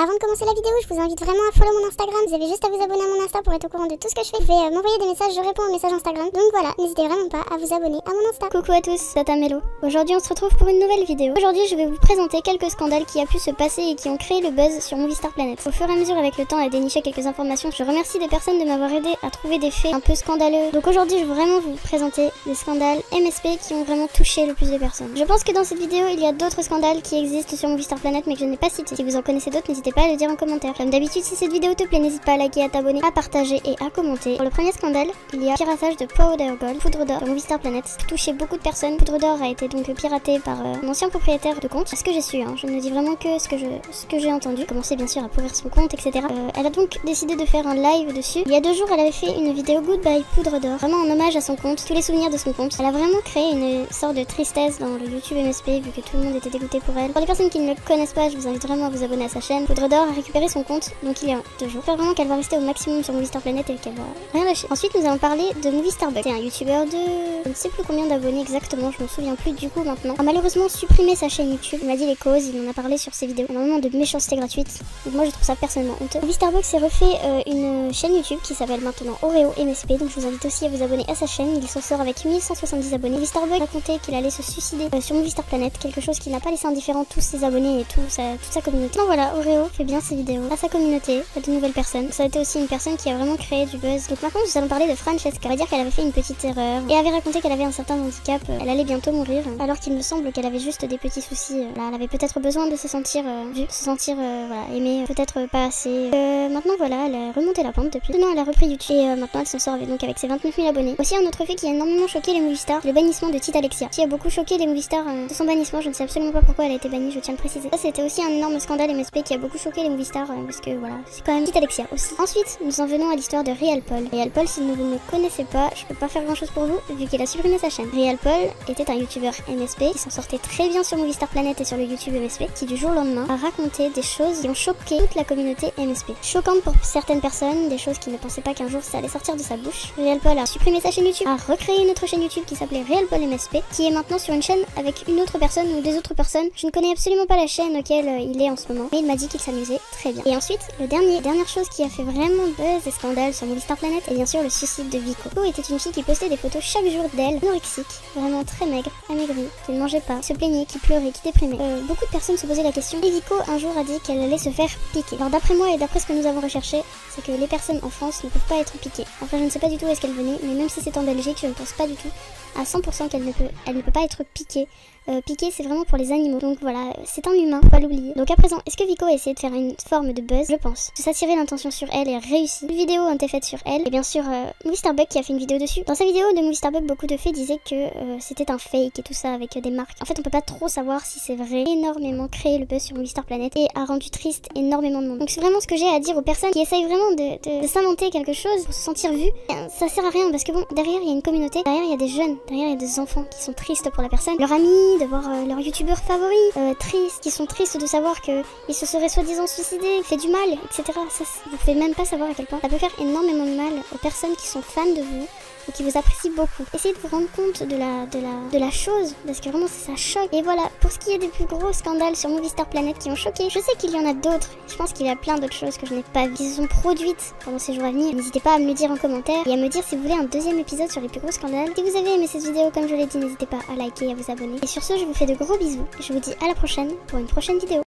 Avant de commencer la vidéo, je vous invite vraiment à follow mon Instagram. Vous avez juste à vous abonner à mon Insta pour être au courant de tout ce que je fais. Vous pouvez m'envoyer des messages, je réponds aux messages Instagram. Donc voilà, n'hésitez vraiment pas à vous abonner à mon Insta. Coucou à tous, c'est Tata Mello. Aujourd'hui on se retrouve pour une nouvelle vidéo. Aujourd'hui je vais vous présenter quelques scandales qui a pu se passer et qui ont créé le buzz sur Movie Star Planet. Au fur et à mesure avec le temps à dénicher quelques informations, je remercie des personnes de m'avoir aidé à trouver des faits un peu scandaleux. Donc aujourd'hui je vais vraiment vous présenter des scandales MSP qui ont vraiment touché le plus de personnes. Je pense que dans cette vidéo il y a d'autres scandales qui existent sur Movie Star Planet mais que je n'ai pas cités. Si vous en connaissez d'autres, n'hésitez pas à le dire en commentaire. Comme d'habitude, si cette vidéo te plaît, n'hésite pas à liker, à t'abonner, à partager et à commenter. Pour le premier scandale, il y a piratage de Powder Gold, poudre d'or, sur Movie Star Planet. Ça a touché beaucoup de personnes. Poudre d'or a été donc piratée par un ancien propriétaire de compte. C'est ce que j'ai su, hein. Je ne dis vraiment que ce que j'ai entendu. Commencer bien sûr à pourrir son compte, etc. Elle a donc décidé de faire un live dessus. Il y a 2 jours, elle avait fait une vidéo Goodbye Poudre d'or, vraiment en hommage à son compte, tous les souvenirs de son compte. Elle a vraiment créé une sorte de tristesse dans le YouTube MSP vu que tout le monde était dégoûté pour elle. Pour les personnes qui ne le connaissent pas, je vous invite vraiment à vous abonner à sa chaîne. Poudre d'or a récupéré son compte, donc il y a 2 jours. J'espère vraiment qu'elle va rester au maximum sur Movie Star Planet et qu'elle va rien lâcher. Ensuite, nous allons parler de Movie Star Bug. C'est un youtubeur de... je ne sais plus combien d'abonnés exactement, je me souviens plus du coup maintenant. A malheureusement supprimé sa chaîne YouTube. Il m'a dit les causes, il en a parlé sur ses vidéos. Énormément de méchanceté gratuite. Donc moi je trouve ça personnellement honteux. Movie Star Bug s'est refait une chaîne YouTube qui s'appelle maintenant Oreo MSP. Donc je vous invite aussi à vous abonner à sa chaîne. Il s'en sort avec 1170 abonnés. Movie Star Bug racontait qu'il allait se suicider sur Movie Star Planet. Quelque chose qui n'a pas laissé indifférent tous ses abonnés et toute sa communauté. Donc voilà, Oreo fait bien ses vidéos à sa communauté, à de nouvelles personnes. Ça a été aussi une personne qui a vraiment créé du buzz. Donc maintenant nous allons parler de Francesca. On va dire qu'elle avait fait une petite erreur et avait raconté qu'elle avait un certain handicap. Elle allait bientôt mourir alors qu'il me semble qu'elle avait juste des petits soucis. Là elle avait peut-être besoin de se sentir vue, se sentir voilà, aimée, peut-être pas assez. Maintenant voilà, elle a remonté la pente depuis. Maintenant elle a repris YouTube et maintenant elle s'en sort donc avec ses 29 000 abonnés. Aussi un autre fait qui a énormément choqué les Movie Stars, le bannissement de Tita Alexia, qui a beaucoup choqué les Movie Stars de son bannissement. Je ne sais absolument pas pourquoi elle a été bannie, je tiens à le préciser. Ça c'était aussi un énorme scandale MSP qui a beaucoup choqué les Movie Stars parce que voilà, c'est quand même Tita Alexia aussi. Ensuite, nous en venons à l'histoire de Real Paul. Real Paul, si vous ne le connaissez pas, je peux pas faire grand chose pour vous vu qu'il a supprimé sa chaîne. Real Paul était un youtubeur MSP qui s'en sortait très bien sur Movie Star Planet et sur le YouTube MSP, qui du jour au lendemain a raconté des choses qui ont choqué toute la communauté MSP. Choquantes pour certaines personnes, des choses qui ne pensaient pas qu'un jour ça allait sortir de sa bouche. Real Paul a supprimé sa chaîne YouTube, a recréé une autre chaîne YouTube qui s'appelait Real Paul MSP, qui est maintenant sur une chaîne avec une autre personne ou des autres personnes. Je ne connais absolument pas la chaîne auquel il est en ce moment, mais il m'a dit qu'il s'amusait très bien. Et ensuite, dernière chose qui a fait vraiment buzz et scandale sur Movie Star Planet est bien sûr le suicide de Vico. Vico était une fille qui postait des photos chaque jour d'elle, anorexique, vraiment très maigre, amaigrie, qui ne mangeait pas, se plaignait, qui pleurait, qui déprimait. Beaucoup de personnes se posaient la question et Vico un jour a dit qu'elle allait se faire piquer. Alors d'après moi et d'après ce que nous avons recherché, c'est que les personnes en France ne peuvent pas être piquées. Enfin je ne sais pas du tout où est-ce qu'elle venait, mais même si c'est en Belgique, je ne pense pas du tout à 100% qu'elle ne peut pas être piquée. Piquer c'est vraiment pour les animaux, donc voilà, c'est un humain, faut pas l'oublier. Donc à présent, est-ce que Vico a essayé de faire une forme de buzz? Je pense. De s'attirer l'attention sur elle et réussi. Une vidéo a été faite sur elle, et bien sûr Movie Star Bug qui a fait une vidéo dessus. Dans sa vidéo de Movie Star Bug, beaucoup de faits disaient que c'était un fake et tout ça avec des marques. En fait on peut pas trop savoir si c'est vrai. Énormément créé le buzz sur Movie Star Planet et a rendu triste énormément de monde. Donc c'est vraiment ce que j'ai à dire aux personnes qui essayent vraiment de s'inventer quelque chose pour se sentir vues. Ça sert à rien parce que bon, derrière il y a une communauté, derrière il y a des jeunes, derrière il y a des enfants qui sont tristes pour la personne, leur ami, de voir leur youtubeur favori, tristes, qui sont tristes de savoir qu'ils se seraient soi-disant suicidés, fait du mal, etc. Ça, vous pouvez même pas savoir à quel point ça peut faire énormément de mal aux personnes qui sont fans de vous et qui vous apprécient beaucoup. Essayez de vous rendre compte de la chose, parce que vraiment ça choque. Et voilà, pour ce qui est des plus gros scandales sur Movie Star Planet qui ont choqué, je sais qu'il y en a d'autres. Je pense qu'il y a plein d'autres choses que je n'ai pas vues, qui se sont produites pendant ces jours à venir. N'hésitez pas à me le dire en commentaire et à me dire si vous voulez un deuxième épisode sur les plus gros scandales. Si vous avez aimé cette vidéo, comme je l'ai dit, n'hésitez pas à liker et à vous abonner. Et sur ce, je vous fais de gros bisous. Je vous dis à la prochaine pour une prochaine vidéo.